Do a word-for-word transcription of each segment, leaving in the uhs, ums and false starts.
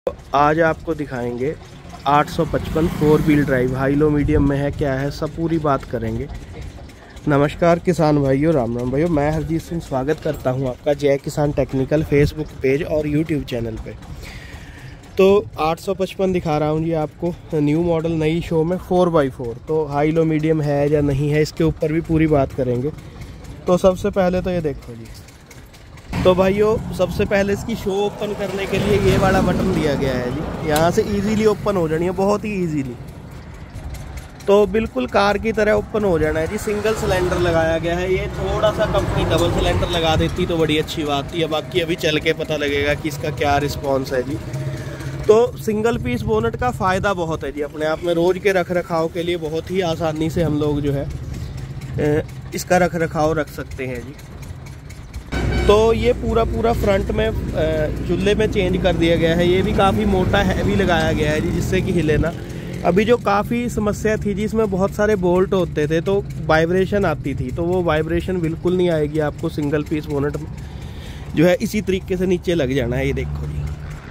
तो आज आपको दिखाएंगे आठ सौ पचपन four wheel drive, high low medium में है, क्या है, सब पूरी बात करेंगे। नमस्कार किसान भाइयों, राम राम भाइयों, मैं हरजीत सिंह स्वागत करता हूं आपका Jai Kisan technical Facebook page और यूट्यूब चैनल पे। तो आठ सौ पचपन दिखा रहा हूं जी आपको, न्यू मॉडल नई शो में फोर बाई फोर। तो हाई लो मीडियम है या नहीं है, इसके ऊपर भी पूरी बात करेंगे। तो सबसे पहले तो ये देखो जी, तो भाइयों सबसे पहले इसकी शो ओपन करने के लिए ये वाला बटन दिया गया है जी, यहाँ से इजीली ओपन हो जानी है, बहुत ही इजीली। तो बिल्कुल कार की तरह ओपन हो जाना है जी। सिंगल सिलेंडर लगाया गया है, ये थोड़ा सा कंपनी डबल सिलेंडर लगा देती तो बड़ी अच्छी बात थी। बाकी अभी चल के पता लगेगा कि इसका क्या रिस्पॉन्स है जी। तो सिंगल पीस बोनट का फ़ायदा बहुत है जी, अपने आप में रोज़ के रख रखाव के लिए बहुत ही आसानी से हम लोग जो है इसका रख रखाव रख सकते हैं जी। तो ये पूरा पूरा फ्रंट में चूल्हे में चेंज कर दिया गया है, ये भी काफ़ी मोटा हैवी लगाया गया है जी, जिससे कि हिले ना। अभी जो काफ़ी समस्या थी जी, इसमें बहुत सारे बोल्ट होते थे तो वाइब्रेशन आती थी, तो वो वाइब्रेशन बिल्कुल नहीं आएगी आपको। सिंगल पीस बोनट में जो है इसी तरीके से नीचे लग जाना है, ये देखो जी,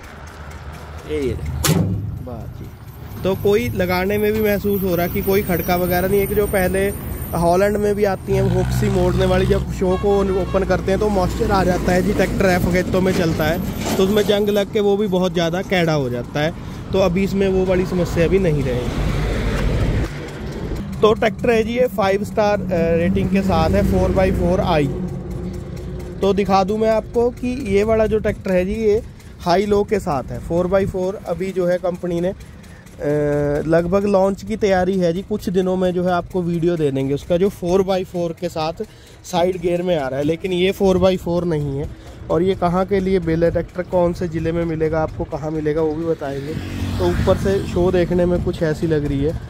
ये ये देखो बात जी। तो कोई लगाने में भी महसूस हो रहा कि कोई खड़का वगैरह नहीं है। कि जो पहले हॉलैंड में भी आती हैं हुक सी मोड़ने वाली, जब शो को ओपन करते हैं तो मॉइस्चर आ जाता है जी, ट्रैक्टर एफगेटो में चलता है तो उसमें जंग लग के वो भी बहुत ज़्यादा कैड़ा हो जाता है। तो अभी इसमें वो वाली समस्या भी नहीं रहेगी। तो ट्रैक्टर है जी, ये फाइव स्टार रेटिंग के साथ है, फोर बाई फोर आई। तो दिखा दूं मैं आपको कि ये वाला जो ट्रैक्टर है जी, ये हाई लो के साथ है, फोर बाई फोर। अभी जो है कंपनी ने लगभग लॉन्च की तैयारी है जी, कुछ दिनों में जो है आपको वीडियो दे देंगे उसका, जो फोर बाई फोर के साथ साइड गियर में आ रहा है। लेकिन ये फोर बाई फोर नहीं है। और ये कहाँ के लिए बिल है, ट्रैक्टर कौन से ज़िले में मिलेगा आपको, कहाँ मिलेगा वो भी बताएंगे। तो ऊपर से शो देखने में कुछ ऐसी लग रही है।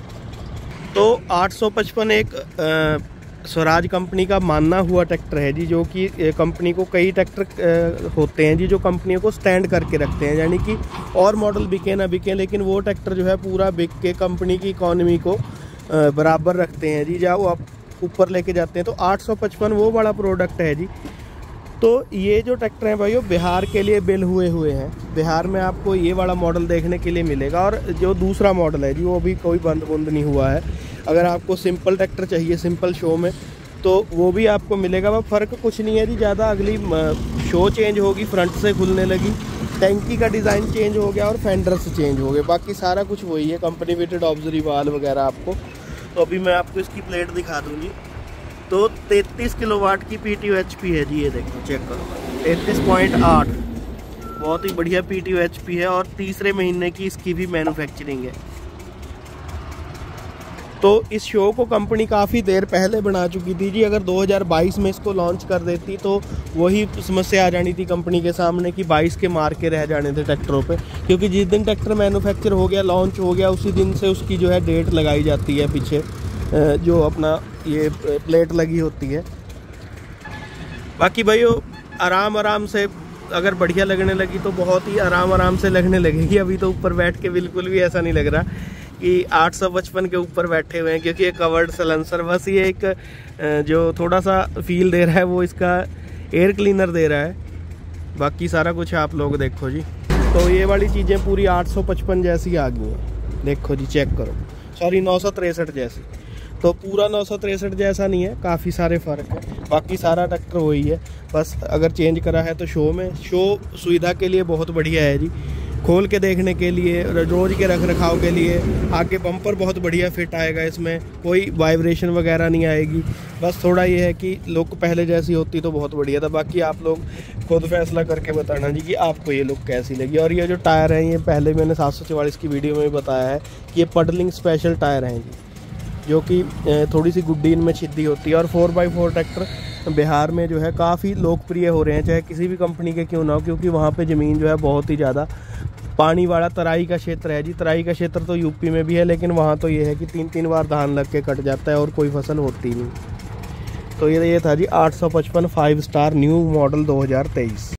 तो आठ सौ पचपन एक आ, स्वराज कंपनी का मानना हुआ ट्रैक्टर है जी, जो कि कंपनी को कई ट्रैक्टर होते हैं जी जो कंपनियों को स्टैंड करके रखते हैं, यानी कि और मॉडल बिके ना बिके, लेकिन वो ट्रैक्टर जो है पूरा बिक के कंपनी की इकॉनमी को बराबर रखते हैं जी, जहाँ वो आप ऊपर लेके जाते हैं। तो आठ सौ पचपन वो बड़ा प्रोडक्ट है जी। तो ये जो ट्रैक्टर हैं भाइयों, बिहार के लिए बिल हुए हुए हैं। बिहार में आपको ये वाला मॉडल देखने के लिए मिलेगा। और जो दूसरा मॉडल है जी, वो भी कोई बंद बुंद नहीं हुआ है। अगर आपको सिंपल ट्रैक्टर चाहिए सिंपल शो में, तो वो भी आपको मिलेगा। वह फ़र्क कुछ नहीं है जी ज़्यादा। अगली शो चेंज होगी, फ्रंट से खुलने लगी, टैंकी का डिज़ाइन चेंज हो गया और फेंडर्स चेंज हो गए, बाकी सारा कुछ वही है, कंपनी फिटेड ऑब्जरी वाल वगैरह आपको। तो अभी मैं आपको इसकी प्लेट दिखा दूँगी। तो तैंतीस किलोवाट की P T O H P है जी, ये देखो चेक करो, तैंतीस पॉइंट आठ, बहुत ही बढ़िया P T O H P है। और तीसरे महीने की इसकी भी मैन्युफैक्चरिंग है। तो इस शो को कंपनी काफ़ी देर पहले बना चुकी थी जी। अगर दो हज़ार बाईस में इसको लॉन्च कर देती तो वही समस्या आ जानी थी कंपनी के सामने कि बाईस के मार के रह जाने थे ट्रैक्टरों पे, क्योंकि जिस दिन ट्रैक्टर मैन्युफैक्चर हो गया, लॉन्च हो गया, उसी दिन से उसकी जो है डेट लगाई जाती है पीछे, जो अपना ये प्लेट लगी होती है। बाकी भाइयों आराम आराम से अगर बढ़िया लगने लगी तो बहुत ही आराम आराम से लगने लगेगी। अभी तो ऊपर बैठ के बिल्कुल भी ऐसा नहीं लग रहा कि आठ सौ पचपन के ऊपर बैठे हुए हैं, क्योंकि ये कवर्ड सलेंसर, बस ये एक जो थोड़ा सा फील दे रहा है वो इसका एयर क्लीनर दे रहा है। बाकी सारा कुछ आप लोग देखो जी। तो ये वाली चीज़ें पूरी आठ सौ पचपन जैसी आ गई हैं, देखो जी चेक करो, सॉरी नौ सौ तिरसठ जैसी। तो पूरा नौ सौ तिरसठ जैसा नहीं है, काफ़ी सारे फ़र्क है। बाकी सारा ट्रैक्टर वही है, बस अगर चेंज करा है तो शो में। शो सुविधा के लिए बहुत बढ़िया है जी, खोल के देखने के लिए, रोज के रख रखाव के लिए। आगे बम्पर बहुत बढ़िया फिट आएगा, इसमें कोई वाइब्रेशन वगैरह नहीं आएगी। बस थोड़ा ये है कि लुक पहले जैसी होती तो बहुत बढ़िया था। बाकी आप लोग खुद फैसला करके बताना जी कि आपको ये लुक कैसी लगी। और ये जो टायर हैं, ये पहले मैंने सात सौ चवालीस की वीडियो में भी बताया है कि ये पडलिंग स्पेशल टायर हैं जी, जो कि थोड़ी सी गुड्डी इनमें छिद्दी होती है। और four by four tractor Bihar में जो है काफ़ी लोकप्रिय हो रहे हैं, चाहे किसी भी कंपनी के क्यों ना हो, क्योंकि वहाँ पे ज़मीन जो है बहुत ही ज़्यादा पानी वाला तराई का क्षेत्र है जी। तराई का क्षेत्र तो यूपी में भी है, लेकिन वहाँ तो ये है कि तीन तीन बार धान लग के कट जाता है और कोई फसल होती नहीं। तो ये ये था जी आठ सौ पचपन फाइव स्टार न्यू मॉडल दो हज़ार तेईस।